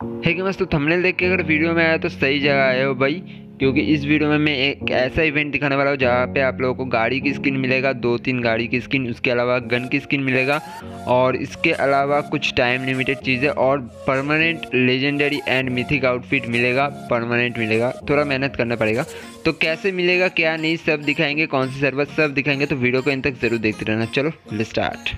है कि बस तो थंबनेल देख के अगर वीडियो में आया तो सही जगह आए हो भाई, क्योंकि इस वीडियो में मैं एक ऐसा इवेंट दिखाने वाला हूँ जहाँ पे आप लोगों को गाड़ी की स्किन मिलेगा, 2-3 गाड़ी की स्किन, उसके अलावा गन की स्किन मिलेगा और इसके अलावा कुछ टाइम लिमिटेड चीज़ें और permanent legendary and mythic outfit मिलेगा, परमानेंट मिलेगा। थोड़ा मेहनत करना पड़ेगा। तो कैसे मिलेगा क्या नहीं सब दिखाएंगे, कौन सी सर्वर सब दिखाएंगे, तो वीडियो को इन तक ज़रूर देखते रहना। चलो लेट्स स्टार्ट।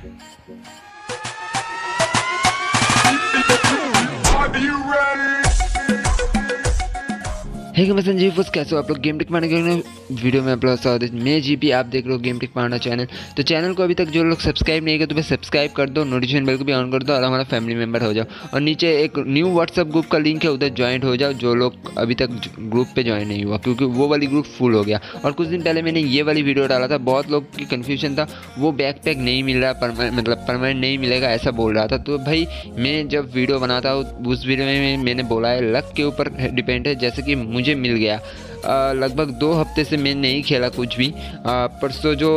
है कि मैं संजीव फुस, कैसे हो आप लोग? गेम टेक पाने के वीडियो में आप लोग स्वागत है। मैं जीपी, आप देख रहे हो गेम टेक पाना चैनल। तो चैनल को अभी तक जो लोग सब्सक्राइब नहीं किया तो भाई सब्सक्राइब कर दो, नोटिफिकेशन बेल को भी ऑन कर दो और हमारा फैमिली मेंबर हो जाओ। और नीचे एक न्यू व्हाट्सअप ग्रुप का लिंक है, उधर ज्वाइन हो जाओ जो लोग अभी तक ग्रुप पे ज्वाइन नहीं हुआ, क्योंकि वो वाली ग्रुप फुल हो गया। और कुछ दिन पहले मैंने ये वाली वीडियो डाला था, बहुत लोग की कन्फ्यूजन था, वो बैकपैक नहीं मिल रहा, मतलब परमानेंट नहीं मिलेगा ऐसा बोल रहा था। तो भाई मैं जब वीडियो बनाता हूँ उस वीडियो में मैंने बोला है लक के ऊपर डिपेंड है, जैसे कि मुझे मिल गया। लगभग 2 हफ्ते से मैं नहीं खेला कुछ भी। परसों जो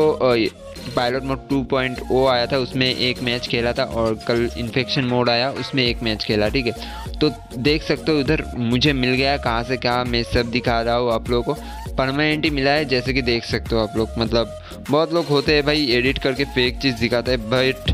पायलट मोड 2.0 आया था उसमें एक मैच खेला था और कल इन्फेक्शन मोड आया उसमें एक मैच खेला, ठीक है। तो देख सकते हो उधर मुझे मिल गया, कहाँ से क्या मैं सब दिखा रहा हूँ आप लोगों को। परमानेंट ही मिला है, जैसे कि देख सकते हो आप लोग। मतलब बहुत लोग होते हैं भाई एडिट करके फेक चीज़ दिखाते हैं, बट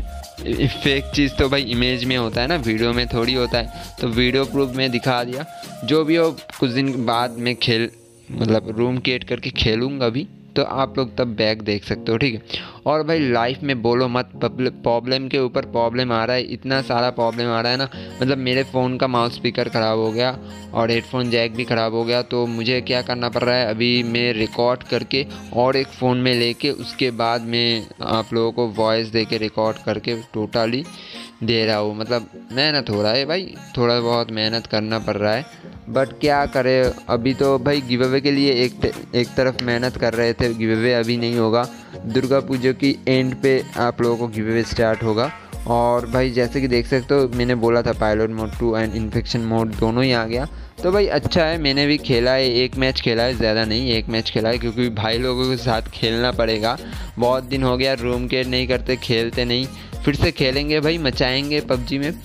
फेक चीज़ तो भाई इमेज में होता है ना, वीडियो में थोड़ी होता है। तो वीडियो प्रूफ में दिखा दिया। जो भी हो कुछ दिन बाद में मतलब रूम क्रिएट करके खेलूँगा भी, तो आप लोग तब बैक देख सकते हो, ठीक है। और भाई लाइफ में बोलो मत, प्रॉब्लम के ऊपर प्रॉब्लम आ रहा है, इतना सारा प्रॉब्लम आ रहा है ना। मतलब मेरे फ़ोन का माउस स्पीकर ख़राब हो गया और हेडफोन जैक भी ख़राब हो गया। तो मुझे क्या करना पड़ रहा है, अभी मैं रिकॉर्ड करके और एक फ़ोन में लेके उसके बाद मैं आप लोगों को वॉइस दे के रिकॉर्ड करके टोटली दे रहा हूँ। मतलब मेहनत हो रहा है भाई, थोड़ा बहुत मेहनत करना पड़ रहा है, बट क्या करें। अभी तो भाई गिव अवे के लिए एक तरफ मेहनत कर रहे थे, गिव अवे अभी नहीं होगा। दुर्गा पूजा की एंड पे आप लोगों को गिव अवे स्टार्ट होगा। और भाई जैसे कि देख सकते हो मैंने बोला था pilot mode 2 and infection mode दोनों ही आ गया। तो भाई अच्छा है, मैंने भी खेला है, एक मैच खेला है, ज़्यादा नहीं, एक मैच खेला है, क्योंकि भाई लोगों के साथ खेलना पड़ेगा। बहुत दिन हो गया रूम के नहीं करते, खेलते नहीं, फिर से खेलेंगे भाई, मचाएंगे पबजी में।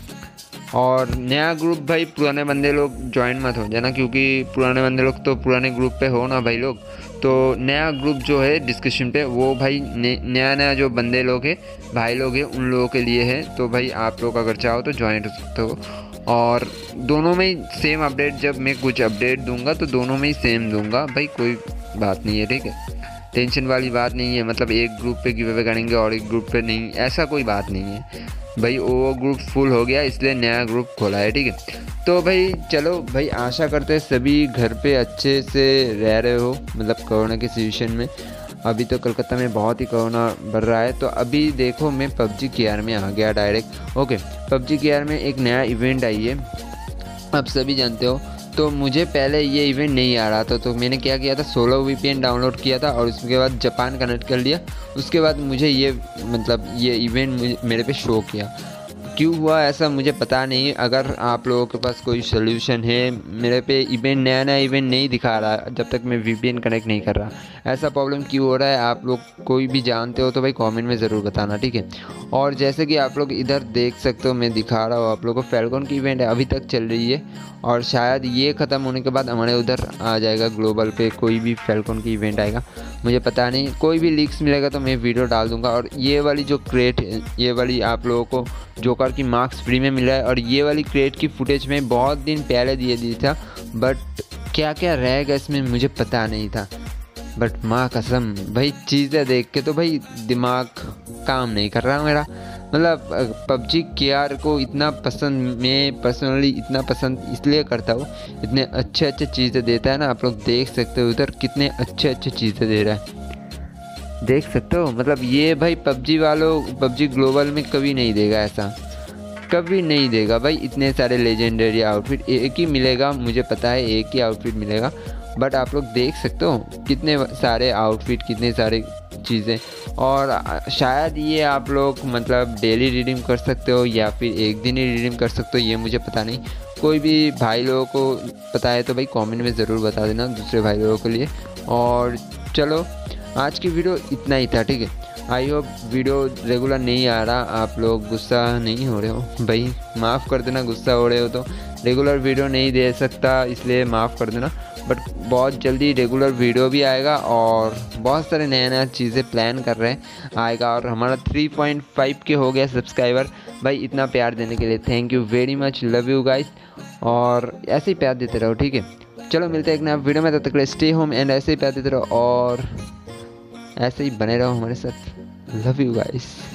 और नया ग्रुप भाई पुराने बंदे लोग ज्वाइन मत हो जाना, क्योंकि पुराने बंदे लोग तो पुराने ग्रुप पे हो ना भाई लोग। तो नया ग्रुप जो है डिस्कशन पे वो भाई नया जो बंदे लोग हैं भाई लोग हैं उन लोगों के लिए है। तो भाई आप लोग अगर चाहो तो ज्वाइन हो सकते हो। और दोनों में ही सेम अपडेट, जब मैं कुछ अपडेट दूंगा तो दोनों में ही सेम दूंगा भाई, कोई बात नहीं है, ठीक है। टेंशन वाली बात नहीं है, मतलब एक ग्रुप पे गिव अवे करेंगे और एक ग्रुप पे नहीं, ऐसा कोई बात नहीं है भाई। वो ग्रुप फुल हो गया इसलिए नया ग्रुप खोला है, ठीक है। तो भाई चलो भाई, आशा करते हैं सभी घर पे अच्छे से रह रहे हो, मतलब कोरोना के सिचुएशन में। अभी तो कलकत्ता में बहुत ही कोरोना बढ़ रहा है। तो अभी देखो मैं पबजी केआर में आ गया डायरेक्ट। ओके, पबजी केआर में एक नया इवेंट आई है, आप सभी जानते हो। तो मुझे पहले ये इवेंट नहीं आ रहा था, तो मैंने क्या किया था, सोलो वीपीएन डाउनलोड किया था और उसके बाद जापान कनेक्ट कर लिया। उसके बाद मुझे ये मतलब ये इवेंट मेरे पे शो किया। क्यों हुआ ऐसा मुझे पता नहीं। अगर आप लोगों के पास कोई सोल्यूशन है, मेरे पे इवेंट नया इवेंट नहीं दिखा रहा जब तक मैं वीपीएन कनेक्ट नहीं कर रहा। ऐसा प्रॉब्लम क्यों हो रहा है, आप लोग कोई भी जानते हो तो भाई कमेंट में ज़रूर बताना, ठीक है। और जैसे कि आप लोग इधर देख सकते हो, मैं दिखा रहा हूँ आप लोगों को, फैल्कन की इवेंट है अभी तक चल रही है और शायद ये ख़त्म होने के बाद हमारे उधर आ जाएगा ग्लोबल पे कोई भी फैल्कन की इवेंट आएगा, मुझे पता नहीं। कोई भी लीक्स मिलेगा तो मैं वीडियो डाल दूंगा। और ये वाली जो क्रेट है, ये वाली आप लोगों को जोकर की मार्क्स फ्री में मिला है। और ये वाली क्रेट की फुटेज में बहुत दिन पहले दी था, बट क्या क्या रहेगा इसमें मुझे पता नहीं था। बट माँ कसम भाई चीज़ें देख के तो भाई दिमाग काम नहीं कर रहा मेरा। मतलब पबजी केआर को इतना पसंद, मैं पर्सनली इतना पसंद इसलिए करता हूँ, इतने अच्छे चीज़ें देता है ना। आप लोग देख सकते हो उधर कितने अच्छे चीज़ें दे रहा है, देख सकते हो। मतलब ये भाई पबजी वालों, पबजी ग्लोबल में कभी नहीं देगा ऐसा, कभी नहीं देगा भाई। इतने सारे लेजेंडरी आउटफिट एक ही मिलेगा, मुझे पता है एक ही आउटफिट मिलेगा, बट आप लोग देख सकते हो कितने सारे आउटफिट, कितने सारे चीज़ें। और शायद ये आप लोग मतलब डेली रिडीम कर सकते हो या फिर एक दिन ही रिडीम कर सकते हो, ये मुझे पता नहीं। कोई भी भाई लोगों को पता है तो भाई कमेंट में ज़रूर बता देना दूसरे भाई लोगों के लिए। और चलो आज की वीडियो इतना ही था, ठीक है। आई होप वीडियो रेगुलर नहीं आ रहा, आप लोग गुस्सा नहीं हो रहे हो भाई, माफ़ कर देना। गुस्सा हो रहे हो तो रेगुलर वीडियो नहीं दे सकता, इसलिए माफ़ कर देना। बट बहुत जल्दी रेगुलर वीडियो भी आएगा और बहुत सारे नया चीज़ें प्लान कर रहे हैं आएगा। और हमारा 3.5 के हो गया सब्सक्राइबर। भाई इतना प्यार देने के लिए thank you very much, love you guys. और ऐसे ही प्यार देते रहो, ठीक है। चलो मिलते हैं एक नया वीडियो में, तब तक स्टे होम एंड ऐसे ही प्यार देते रहो और ऐसे ही बने रहो हमारे साथ। Love you guys.